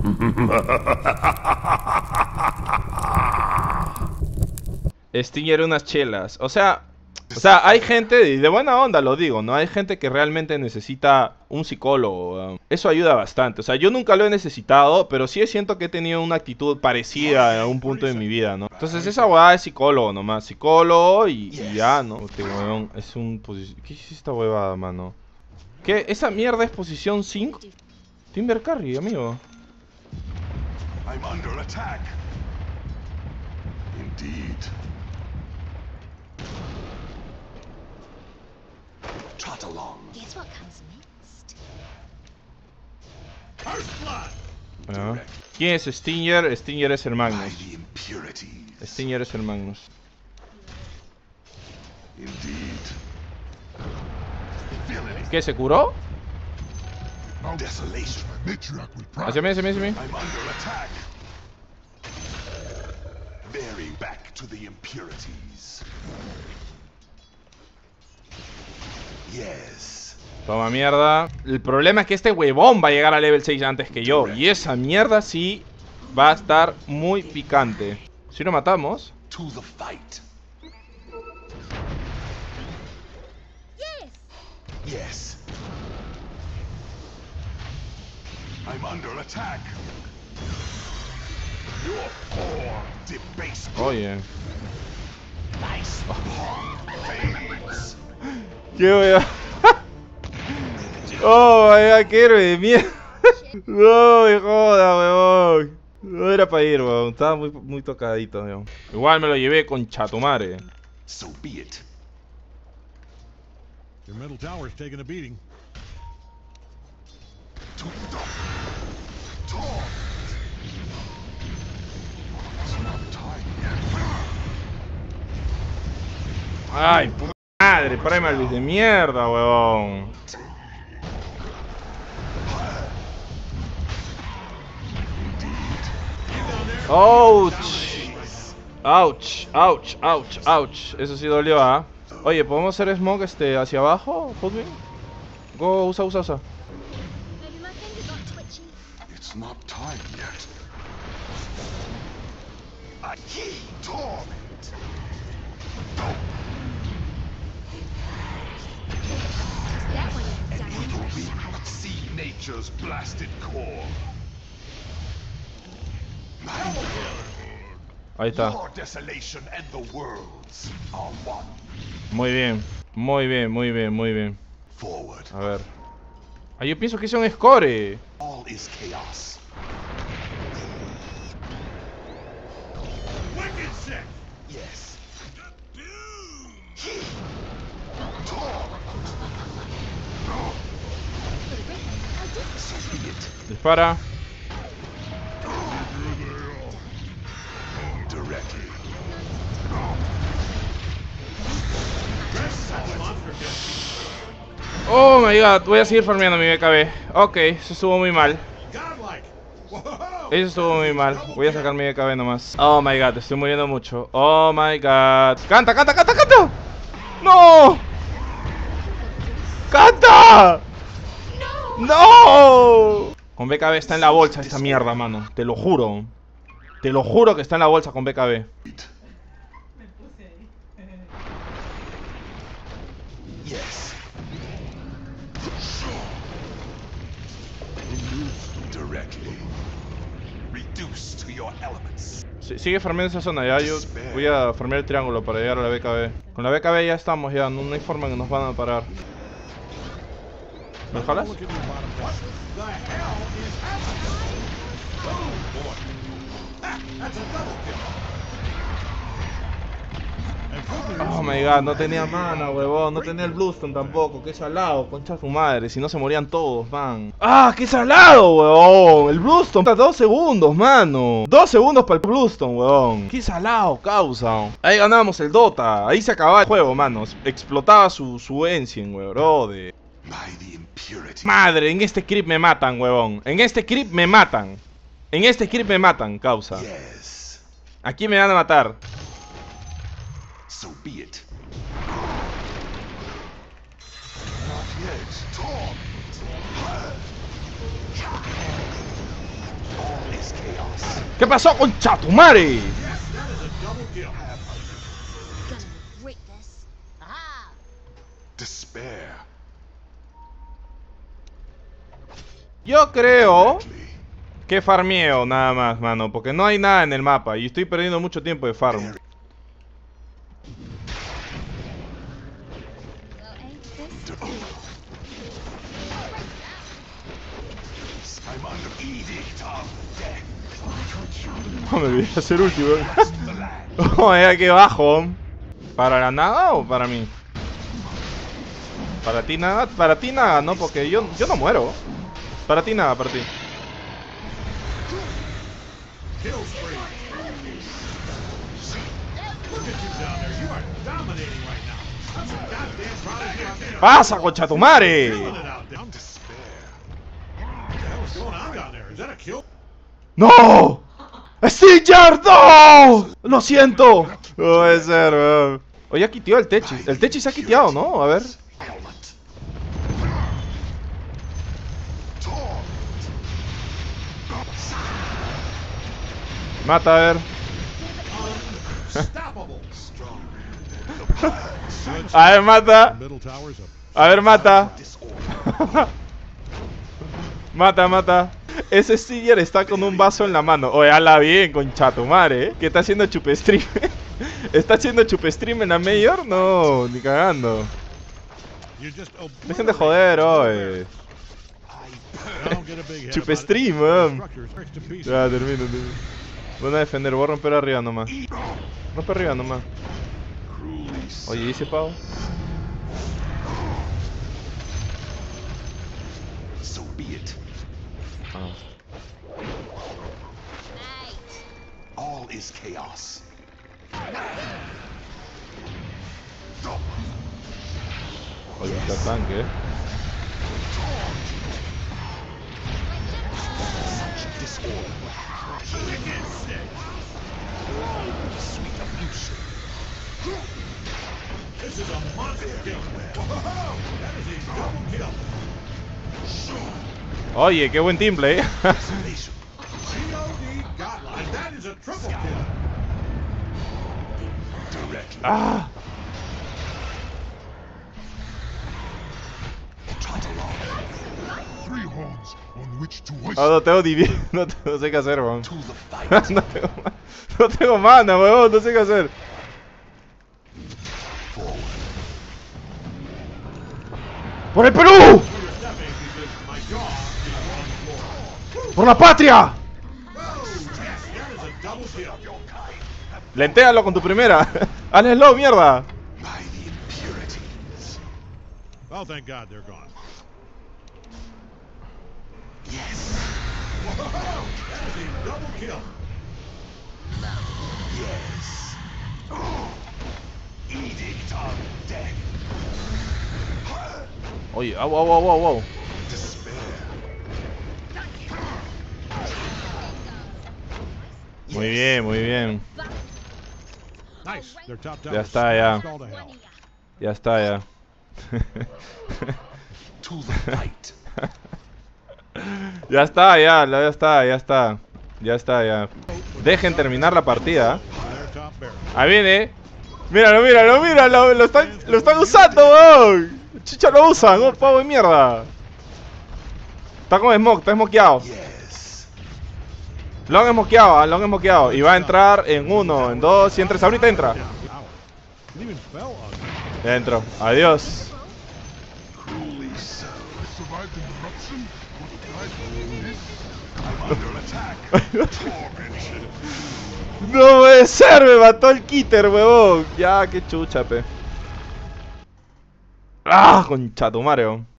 Stinger unas chelas. O sea, hay gente, y de buena onda lo digo, ¿no? Hay gente que realmente necesita un psicólogo, weón. Eso ayuda bastante. O sea, yo nunca lo he necesitado, pero sí siento que he tenido una actitud parecida en algún punto de mi vida, ¿no? Entonces esa huevada es psicólogo nomás. Psicólogo y ya, ¿no? Este weón es un... ¿Qué es esta huevada, mano? ¿Qué? ¿Esa mierda es posición 5? Timber Carry, amigo. I'm under attack. Indeed. Trot along. Guess what comes next? Curse blood. Ah. ¿Quién es Stinger? Stinger es el By Magnus. the impurities. Stinger es el Magnus. Indeed. Feel it. ¿Qué? ¿Se curó? Desolation. Hacia mí, hacia mí, hacia mí. I'm under attack. Bearing back to the impurities. Yes. Toma mierda. El problema es que este huevón va a llegar a level 6 antes que yo. Y esa mierda sí va a estar muy picante. Si lo matamos. To the fight. Yes! Yes. I'm under attack. Your form debased. Oye. Nice fades. ¿Qué wea? Oh, vaya, qué héroe de mierda. No me joda, huevón. No era para ir, huevón. Estaba muy tocadito, huevón. Igual me lo llevé con chatumare. So be it. Your middle tower's taking a beating. To the torment. It's not time yet. Ay, puta madre, Primal de mierda, huevón. Ouch. Ouch, ouch, ouch, ouch. Eso sí dolió, ¿ah? Oye, ¿podemos hacer smoke hacia abajo, Hotwing? Go, usa. Maybe my finger got twitchy. It's not time yet. A key torment. That one is An evil dangerous. being. See nature's blasted core. Ahí está. Your desolation and the world's are one. Muy bien, muy bien, muy bien, muy bien. Forward. A ver. Ah, yo pienso que es un score. All is chaos. Wicked sick. Yes. So be it. Dispara. Directly. Oh my god, voy a seguir farmeando mi BKB. Ok, eso estuvo muy mal. Eso estuvo muy mal. Voy a sacar mi BKB nomás. Oh my god, estoy muriendo mucho. Oh my god. ¡Canta, canta, canta, canta! ¡No! ¡Canta! ¡No! Con BKB está en la bolsa esta mierda, mano. Te lo juro. Te lo juro que está en la bolsa con BKB. Yes. Directly. Reduce to your elements. Sigue farmeando esa zona, ya. Yo voy a farmear el triángulo para llegar a la BKB. Con la BKB ya estamos, ya. No hay forma que nos van a parar. ¿Me jalas? Oh my god, no tenía mana, huevón. No tenía el Bluestone tampoco. Qué salado, concha su madre. Si no se morían todos, man. ¡Ah, qué salado, huevón! El Bluestone está 2 segundos, mano. 2 segundos para el Bluestone, huevón. Qué salado, causa. Ahí ganamos el Dota. Ahí se acababa el juego, manos. Explotaba su Ancient, huevón, brother. Madre, en este creep me matan, huevón. En este creep me matan. En este creep me matan, causa. Aquí me van a matar. So be it. Not yet. Torment. All ¿Qué pasó con Chatumare? Gonna regret this. Aha! Despair. Yo creo que farmeo nada más, mano, porque no hay nada en el mapa y estoy perdiendo mucho tiempo de farm. Well, ain't this cool? I'm under edict of death. No me olvidé de hacer último. The land. Oh, aquí abajo. ¿Para la nada o para mí? Para ti nada, ¿no? Porque yo no muero. Para ti nada, para ti. Kill spree. Look at you down there. You are dominating right now. I'm so goddamn proud of you. I'm getting ¡Pasa, conchatumare! killing it out there. What Despair. the hell is going on down there? Is that a kill? ¡No! ¡Stinger! ¡No! ¡Lo siento! No puede ser, weón. Oye, ha quiteado el Techi. El Techi se ha quiteado, ¿no? A ver. Helmet. Taunt. Mata, a ver. Unstoppable. A ver, mata. Middle tower's up. A ver, mata. Disorder. Mata, mata. Ese Stinger está con un vaso en la mano. Oye, habla bien, conchatumare, ¿eh? ¿Qué está haciendo chupestream? ¿Está haciendo chupestream en la Mayor? No, ni cagando. You just Dejen de joder, oye. don't get a big head Chupe about it. stream, weón. Structures breaks to pieces. Ya, termino. Van a defender, voy a romper arriba nomás. Rompe arriba nomás. Cruelly Oye, dice pavo. so be it. Ah. Mate. All is chaos. Oye, está tanque, eh. Such disorder. Sweet abuse. This is a monster kill. That is a double kill. Oye, qué buen timbre, eh. Isolation. COD Godline. That is a triple kill. Directly. Ah. Trot along. Three horns on which to hoist Ah, no tengo no sé qué hacer, weón. to the fight. No tengo mana, weón, no sé qué hacer. Forward. ¡Por el Perú! You're stepping because my jaw is on the floor. ¡Por la patria! Oh, yes, that is a double kill. Your kind have Lentéalo con tu primera. Hazlo, mierda. by the impurities. Oh, thank God they're gone. Yes. That is a double kill. Yes. Edict of death. Oye, au. Despair. Muy bien, muy bien. Nice. Their top tower Ya está, ya. smashed all to hell. Ya está, ya. To the fight. Ya está, ya. Dejen terminar la partida. Their top barrel. Ahí viene. Míralo. Lo están usando, weón. Chicha lo usan, oh, pavo de mierda. Está con smoke, está smokeado. Yes. Lo han smokeado. Y va a entrar en 1, en 2. Si entras ahorita, entra. Wow. It even fell on me. Ya entró. Adiós. Cruelly so. Survived the eruption? I'm under attack. Tormented. No puede ser, me mató el Kitter, huevón. Ya, qué chucha, pe. Ah, concha tu Mario.